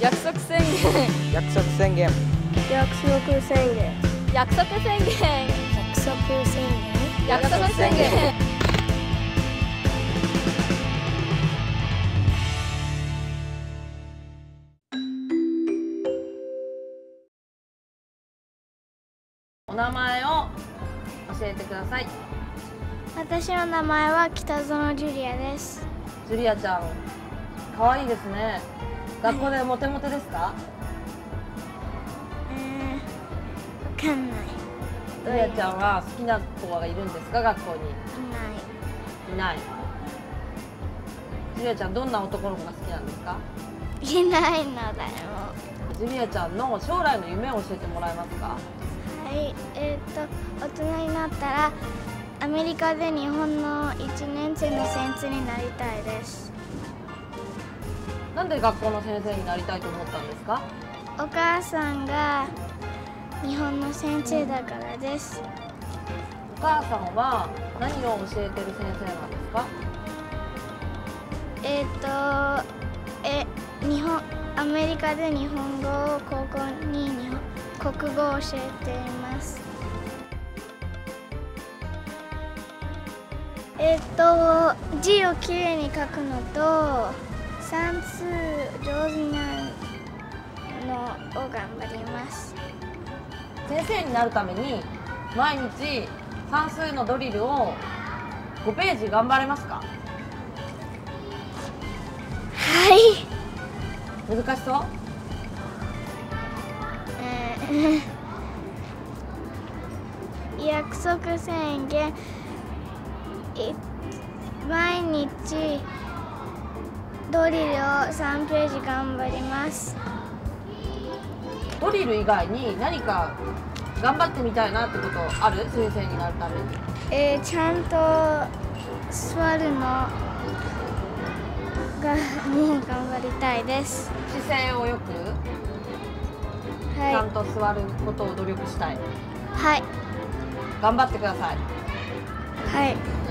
約束宣言。 約束宣言。 約束宣言。 約束宣言。 約束宣言。 約束宣言。お名前を教えてください。 私の名前は北園ジュリアです。 ジュリアちゃん、可愛いですね。学校でモテモテですか？ わかんない。 ジュリアちゃんは好きな子がいるんですか？学校に。いない。ジュリアちゃん、どんな男の子が好きなんですか？ いないの誰も。 ジュリアちゃんの将来の夢を教えてもらえますか？ はい、大人になったらアメリカで日本の1年生の先生になりたいです。 なんで学校の先生になりたいと思ったんですか？ お母さんが日本の先生だからです。 お母さんは何を教えてる先生なんですか？ アメリカで日本語を高校に国語を教えています。字をきれいに書くのと算数上手になるのを頑張ります。 先生になるために毎日算数のドリルを5ページ頑張れますか？ はい。 難しそう？ 約束宣言。毎日ドリルを3ページ頑張ります。 ドリル以外に何か頑張ってみたいなってことある？先生になるために。 ちゃんと座るのがもう頑張りたいです。 姿勢をよく、ちゃんと座ることを努力したい。 はい。 頑張ってください。 はい。